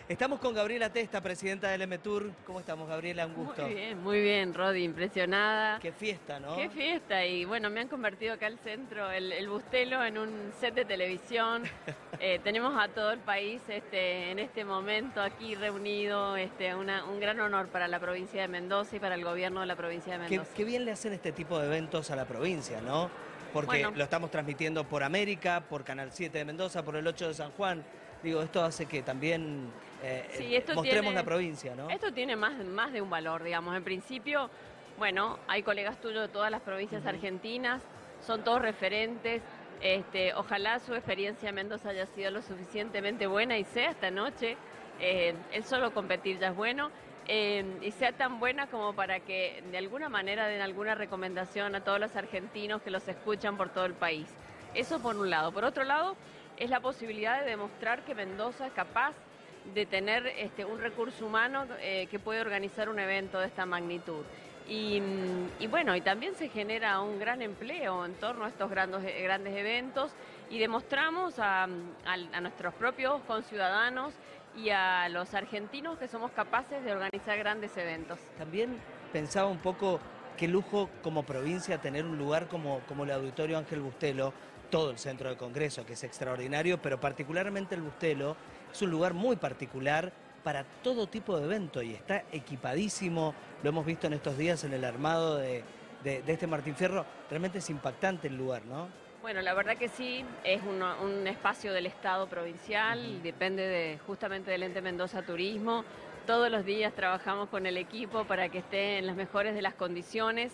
Estamos con Gabriela Testa, presidenta del M-Tour. ¿Cómo estamos, Gabriela? Un gusto. Muy bien, Rodi, impresionada. Qué fiesta, ¿no? Qué fiesta, y bueno, me han convertido acá al centro, el Bustelo, en un set de televisión. Tenemos a todo el país en este momento aquí reunido, un gran honor para la provincia de Mendoza y para el gobierno de la provincia de Mendoza. Qué bien le hacen este tipo de eventos a la provincia, ¿no? Porque Bueno, lo estamos transmitiendo por América, por Canal 7 de Mendoza, por el 8 de San Juan. Digo, esto hace que también sí, esto mostremos tiene, la provincia, ¿no? Esto tiene más de un valor, digamos. En principio, bueno, hay colegas tuyos de todas las provincias argentinas, son todos referentes. Ojalá su experiencia en Mendoza haya sido lo suficientemente buena y sea esta noche. El solo competir ya es bueno. Y sea tan buena como para que de alguna manera den alguna recomendación a todos los argentinos que los escuchan por todo el país. Eso por un lado. Por otro lado, es la posibilidad de demostrar que Mendoza es capaz de tener un recurso humano que puede organizar un evento de esta magnitud. Y bueno, y también se genera un gran empleo en torno a estos grandes eventos y demostramos a nuestros propios conciudadanos y a los argentinos que somos capaces de organizar grandes eventos. También pensaba un poco qué lujo como provincia tener un lugar como el Auditorio Ángel Bustelo, todo el centro de congreso, que es extraordinario, pero particularmente el Bustelo es un lugar muy particular para todo tipo de evento y está equipadísimo, lo hemos visto en estos días en el armado de este Martín Fierro, realmente es impactante el lugar, ¿no? Bueno, la verdad que sí, es un espacio del Estado provincial, depende justamente del Ente Mendoza Turismo. Todos los días trabajamos con el equipo para que esté en las mejores de las condiciones.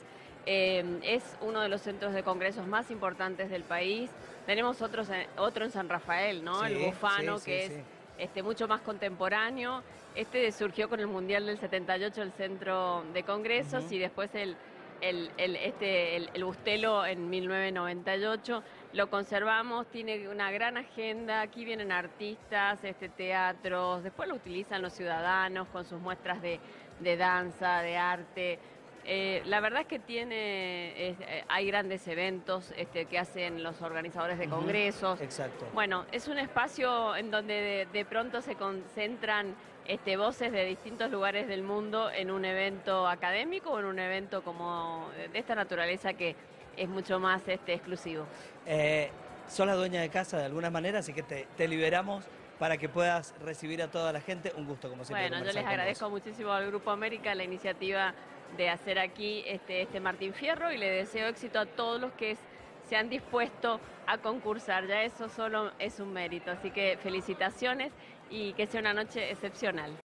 Es uno de los centros de congresos más importantes del país. Tenemos otro en San Rafael, ¿no? Sí, El Bufano, sí, que sí, es mucho más contemporáneo. Surgió con el Mundial del 78, el centro de congresos, y después el Bustelo en 1998. Lo conservamos, tiene una gran agenda, aquí vienen artistas, teatros, después lo utilizan los ciudadanos con sus muestras de danza, de arte. La verdad es que hay grandes eventos que hacen los organizadores de congresos. exacto. Bueno, es un espacio en donde de pronto se concentran voces de distintos lugares del mundo en un evento académico o en un evento como de esta naturaleza que es mucho más exclusivo. Sos la dueña de casa de alguna manera, así que te liberamos para que puedas recibir a toda la gente. Un gusto, como siempre, Bueno, yo conversar les con agradezco vos. muchísimo al Grupo América la iniciativa de hacer aquí este Martín Fierro y le deseo éxito a todos los que se han dispuesto a concursar. Ya eso solo es un mérito, así que felicitaciones y que sea una noche excepcional.